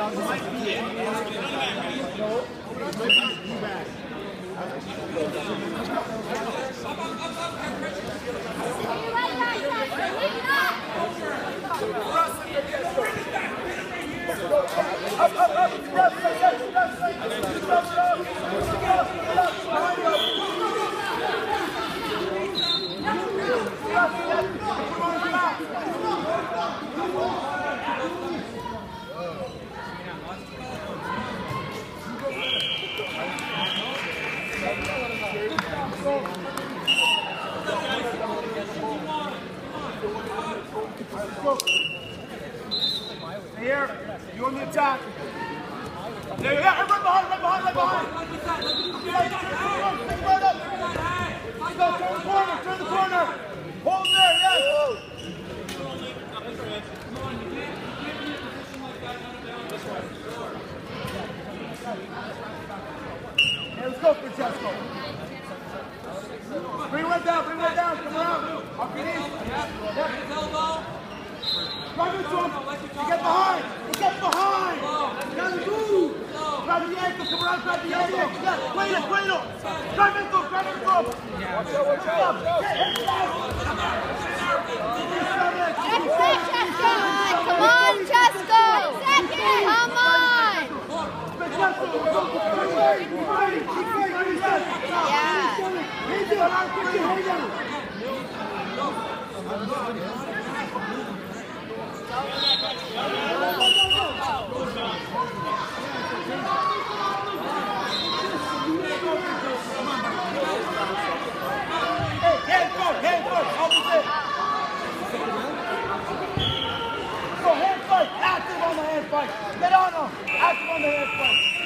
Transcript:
Here, you on the attack. There you go, right behind. Turn the corner. Hold there, yes. Hey, let's go, Francesco. Bring it down, come around. Up your knees. Drive into him. Get behind. Gotta move. Grab the ankle, come around, grab the ankle. Cradle. Drive into him. Watch out. Come on, Chesco. Come on. Yeah. Hand first, opposite. Go hand fight, active on the hand fight. Get on him, active on the hand fight.